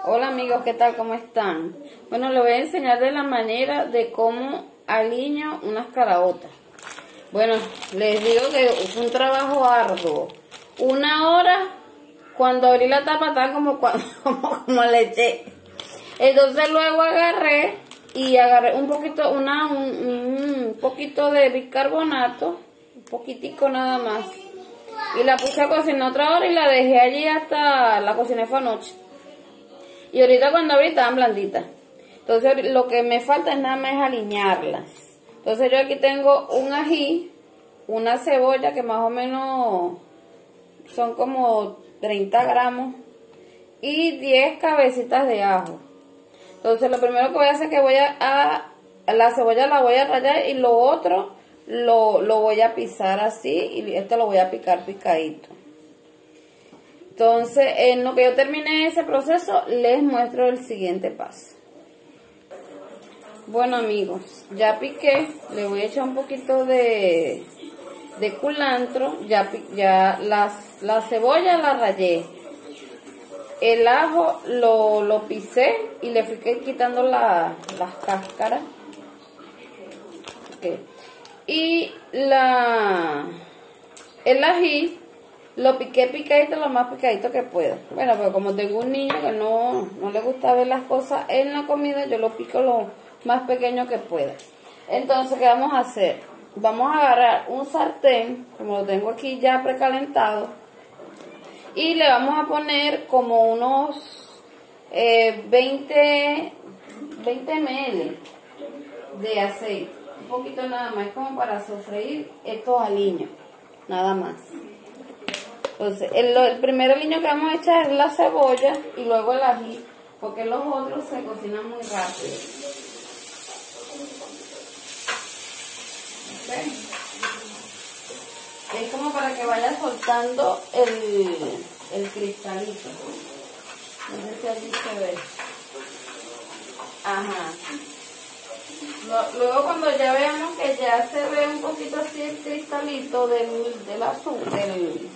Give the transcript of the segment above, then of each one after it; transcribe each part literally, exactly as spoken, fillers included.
Hola amigos, ¿qué tal? ¿Cómo están? Bueno, les voy a enseñar de la manera de cómo aliño unas caraotas. Bueno, les digo que es un trabajo arduo. Una hora, cuando abrí la tapa, estaba como, como, como le eché. Entonces luego agarré y agarré un poquito, una, un, un poquito de bicarbonato, un poquitico nada más. Y la puse a cocinar otra hora y la dejé allí hasta, la cociné fue anoche. Y ahorita cuando abrí estaban blanditas. Entonces lo que me falta es nada más alinearlas. Entonces yo aquí tengo un ají, una cebolla que más o menos son como treinta gramos y diez cabecitas de ajo. Entonces lo primero que voy a hacer es que voy a, a la cebolla la voy a rallar y lo otro lo, lo voy a pisar así y esto lo voy a picar picadito. Entonces, en lo que yo termine ese proceso, les muestro el siguiente paso. Bueno amigos, ya piqué, le voy a echar un poquito de, de culantro, ya, ya las, la cebolla la rallé, el ajo lo, lo pisé y le fui quitando la, las cáscaras. Okay. Y la, el ají lo piqué picadito, lo más picadito que pueda. Bueno, pero como tengo un niño que no, no le gusta ver las cosas en la comida, yo lo pico lo más pequeño que pueda. Entonces, ¿qué vamos a hacer? Vamos a agarrar un sartén, como lo tengo aquí ya precalentado, y le vamos a poner como unos eh, veinte mililitros de aceite. Un poquito nada más, como para sofreír estos aliños, nada más. Entonces, el, el primer aliño que vamos a echar es la cebolla y luego el ají, porque los otros se cocinan muy rápido. ¿Okay? Es como para que vaya soltando el, el cristalito. No sé si allí se ve. Ajá. Luego cuando ya veamos que ya se ve un poquito así el cristalito del, del azul, del...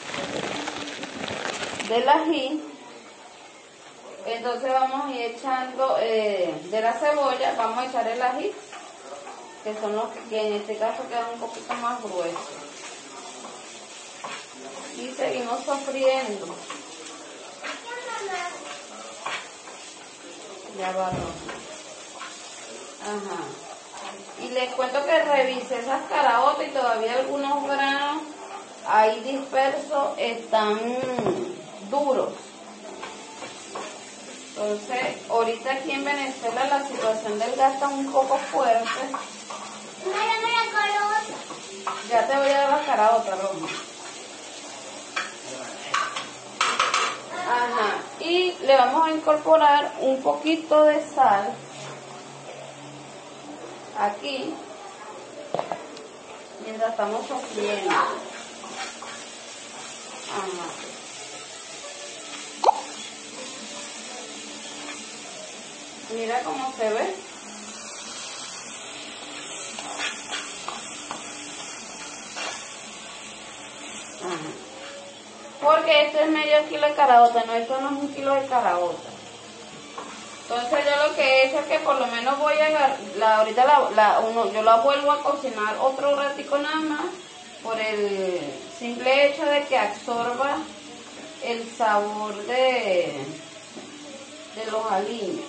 del ají, entonces vamos a ir echando eh, de la cebolla, vamos a echar el ají, que son los que en este caso quedan un poquito más gruesos, y seguimos sofriendo. Ya va. Ajá. Y les cuento que revisé esas caraotas y todavía algunos granos ahí dispersos están duros. Entonces, ahorita aquí en Venezuela la situación del gas está un poco fuerte. Ya te voy a dar la caraota, Roma. Ajá. Y le vamos a incorporar un poquito de sal aquí mientras estamos sofriendo. Ajá. Mira cómo se ve. Ajá. Porque esto es medio kilo de caraota, no, esto no es un kilo de caraota. Entonces yo lo que he hecho es que por lo menos voy a agarrar, la, ahorita la, la, uno, yo la vuelvo a cocinar otro ratico nada más, por el simple hecho de que absorba el sabor de, de los aliños.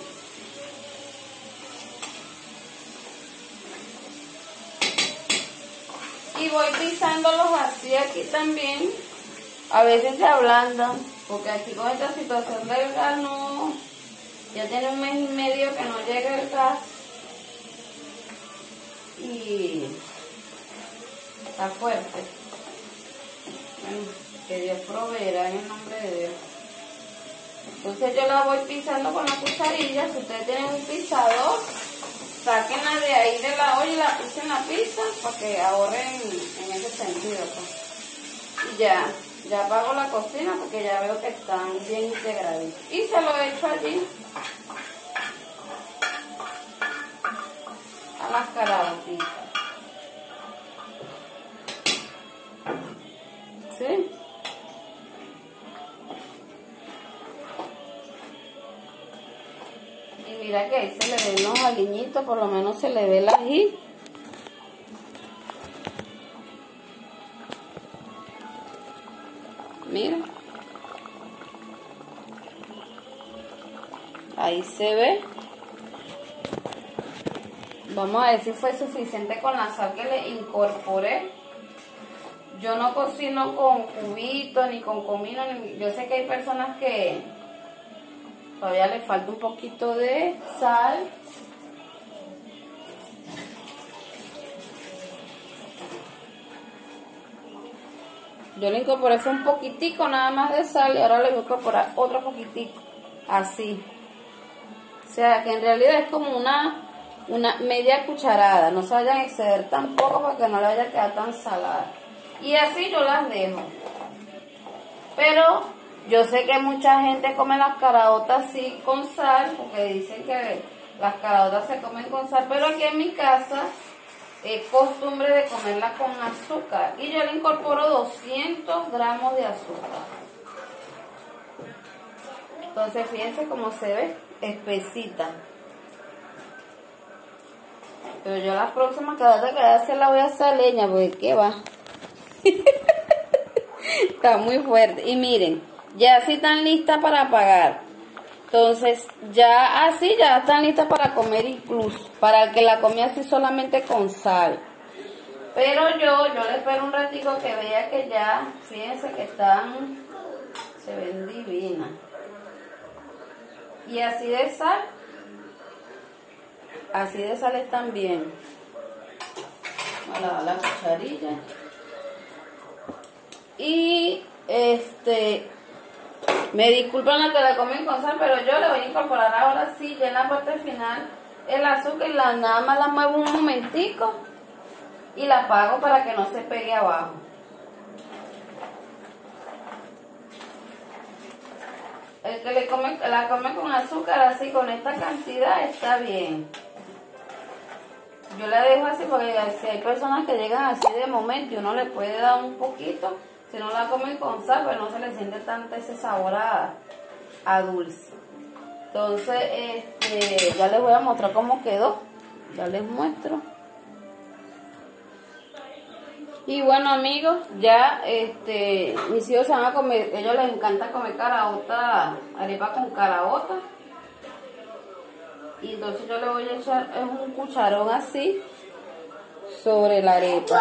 Y voy pisándolos así aquí también. A veces se ablandan, porque aquí con esta situación del gas no, ya tiene un mes y medio que no llega el gas. Y está fuerte. Bueno, que Dios proveerá en el nombre de Dios. Entonces yo la voy pisando con la cucharilla. Si ustedes tienen un pisador, sáquenla de ahí de la olla y la pisen la pizza para que ahorren en ese sentido, pues. Y ya, ya apago la cocina porque ya veo que están bien integraditos. Y se lo echo allí a las caraotitas. ¿Sí? Mira que ahí se le ven los aliñitos, por lo menos se le ve el ají. Mira. Ahí se ve. Vamos a ver si fue suficiente con la sal que le incorporé. Yo no cocino con cubitos ni con comino. Ni... Yo sé que hay personas que todavía le falta un poquito de sal. Yo le incorporé fue un poquitico nada más de sal y ahora le voy a incorporar otro poquitico. Así. O sea que en realidad es como una... una media cucharada, no se vayan a exceder tampoco para que no le vaya a quedar tan salada. Y así yo las dejo. Pero yo sé que mucha gente come las caraotas así con sal, porque dicen que las caraotas se comen con sal, pero aquí en mi casa es costumbre de comerla con azúcar. Y yo le incorporo doscientos gramos de azúcar. Entonces fíjense cómo se ve, espesita. Pero yo la próxima carota que voy a hacer la voy a hacer leña, porque qué va. Está muy fuerte. Y miren, ya así están listas para pagar. Entonces, ya así ya están listas para comer incluso. Para el que la come así solamente con sal. Pero yo, yo le espero un ratico que vea que ya, fíjense que están, se ven divinas. Y así de sal. Así de sal están bien. Vamos a lavar la cucharilla. Y este, me disculpan la que la comen con sal, pero yo le voy a incorporar ahora sí, ya en la parte final, el azúcar y la, nada más la muevo un momentico y la apago para que no se pegue abajo. El que le come, la come con azúcar así, con esta cantidad, está bien. Yo la dejo así porque si hay personas que llegan así de momento y uno le puede dar un poquito, si no la comen con sal, pues no se le siente tanto ese sabor a, a dulce. Entonces, este, ya les voy a mostrar cómo quedó. Ya les muestro. Y bueno, amigos, ya este, mis hijos se van a comer, a ellos les encanta comer caraota, arepa con caraota. Y entonces yo le voy a echar un cucharón así sobre la arepa.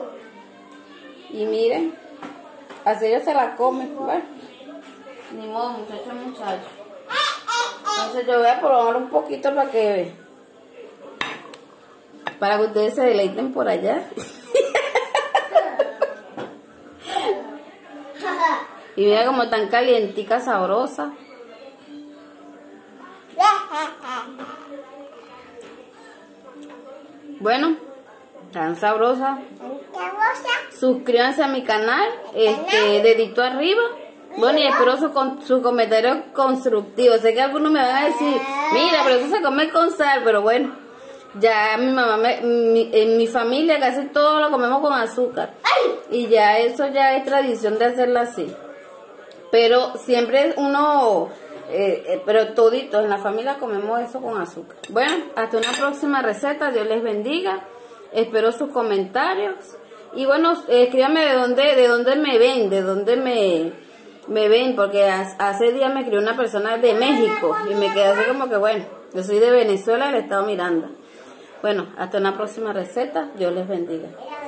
Y miren, así ellos se la comen, ¿vale? Ni modo, muchachos, muchachos. Entonces yo voy a probar un poquito para que para que ustedes se deleiten por allá. Y mira como tan calientica, sabrosa. Bueno, tan sabrosa. Suscríbanse a mi canal, este, dedito arriba. Bueno, y espero su, con, su comentario constructivo. Sé que algunos me van a decir, mira, pero eso se come con sal, pero bueno, ya mi mamá, me, mi, en mi familia casi todo lo comemos con azúcar. Y ya eso ya es tradición de hacerlo así. Pero siempre uno, eh, eh, pero toditos en la familia comemos eso con azúcar. Bueno, hasta una próxima receta. Dios les bendiga. Espero sus comentarios. Y bueno, eh, escríbanme de dónde, de dónde me ven, de dónde me, me ven. Porque hace días me escribió una persona de México. Y me quedé así como que bueno, yo soy de Venezuela, del estado Miranda. Bueno, hasta una próxima receta. Dios les bendiga.